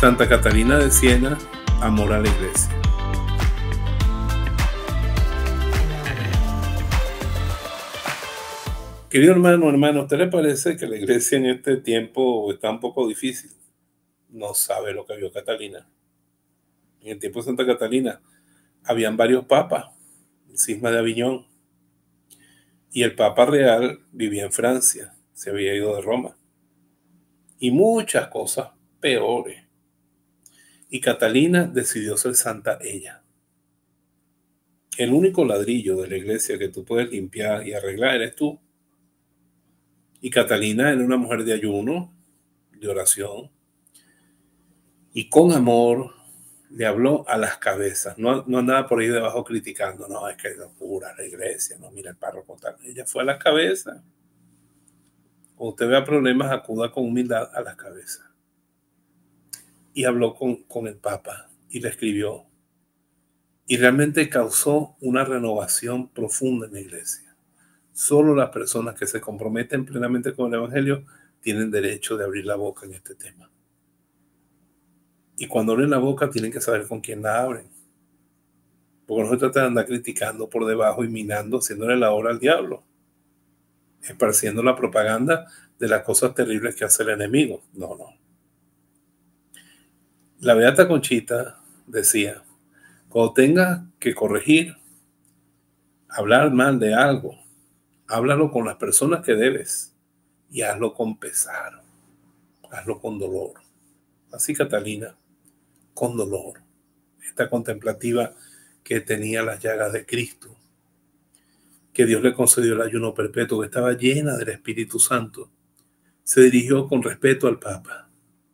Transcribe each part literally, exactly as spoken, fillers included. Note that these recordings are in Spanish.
Santa Catalina de Siena, amor a la Iglesia. Querido hermano, hermano, ¿a usted le parece que la Iglesia en este tiempo está un poco difícil? No sabe lo que vio Catalina. En el tiempo de Santa Catalina habían varios papas, el cisma de Aviñón, y el Papa Real vivía en Francia, se había ido de Roma, y muchas cosas peores. Y Catalina decidió ser santa ella. El único ladrillo de la iglesia que tú puedes limpiar y arreglar eres tú. Y Catalina era una mujer de ayuno, de oración, y con amor le habló a las cabezas. No, no andaba por ahí debajo criticando, no, es que es locura la iglesia, no, mira el párroco tal. Ella fue a las cabezas. Cuando usted vea problemas, acuda con humildad a las cabezas. Y habló con, con el Papa y le escribió. Y realmente causó una renovación profunda en la iglesia. Solo las personas que se comprometen plenamente con el Evangelio tienen derecho de abrir la boca en este tema. Y cuando abren la boca tienen que saber con quién la abren. Porque no se trata de andar criticando por debajo y minando, haciéndole la obra al diablo. Esparciendo la propaganda de las cosas terribles que hace el enemigo. No, no. La Beata Conchita decía, cuando tengas que corregir, hablar mal de algo, háblalo con las personas que debes y hazlo con pesar, hazlo con dolor. Así Catalina, con dolor, esta contemplativa que tenía las llagas de Cristo, que Dios le concedió el ayuno perpetuo, que estaba llena del Espíritu Santo, se dirigió con respeto al Papa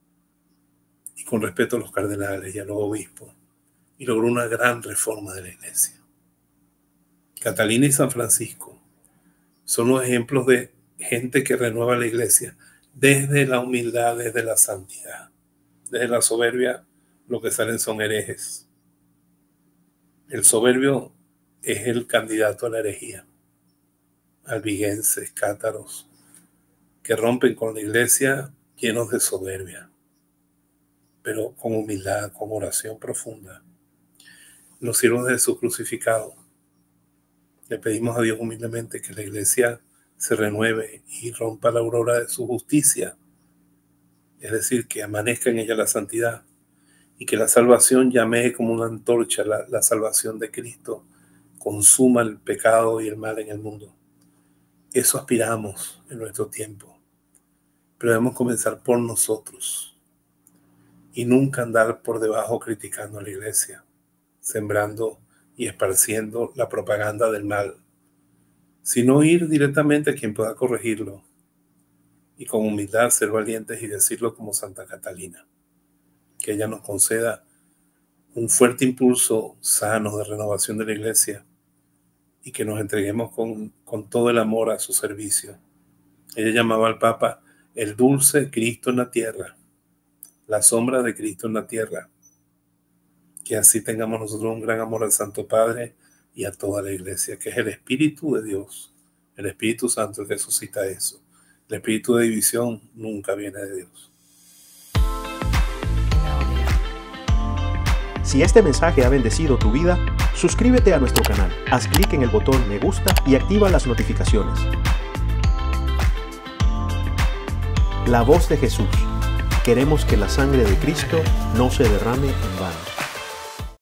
y con respeto a los cardenales y a los obispos, y logró una gran reforma de la iglesia. Catalina y San Francisco son los ejemplos de gente que renueva la iglesia desde la humildad, desde la santidad. Desde la soberbia, lo que salen son herejes. El soberbio es el candidato a la herejía. Albigenses, cátaros, que rompen con la iglesia llenos de soberbia, pero con humildad, con oración profunda. Los siervos de Jesús crucificado, le pedimos a Dios humildemente que la iglesia se renueve y rompa la aurora de su justicia, es decir, que amanezca en ella la santidad y que la salvación llamee como una antorcha, la, la salvación de Cristo consuma el pecado y el mal en el mundo. Eso aspiramos en nuestro tiempo, pero debemos comenzar por nosotros y nunca andar por debajo criticando a la iglesia, sembrando y esparciendo la propaganda del mal, sino ir directamente a quien pueda corregirlo y con humildad ser valientes y decirlo como Santa Catalina. Que ella nos conceda un fuerte impulso sano de renovación de la iglesia y que nos entreguemos con, con todo el amor a su servicio. Ella llamaba al Papa el dulce Cristo en la tierra, la sombra de Cristo en la tierra. Que así tengamos nosotros un gran amor al Santo Padre y a toda la iglesia, que es el Espíritu de Dios, el Espíritu Santo el que suscita eso. El espíritu de división nunca viene de Dios. Si este mensaje ha bendecido tu vida, suscríbete a nuestro canal, haz clic en el botón me gusta y activa las notificaciones. La voz de Jesús. Queremos que la sangre de Cristo no se derrame en vano.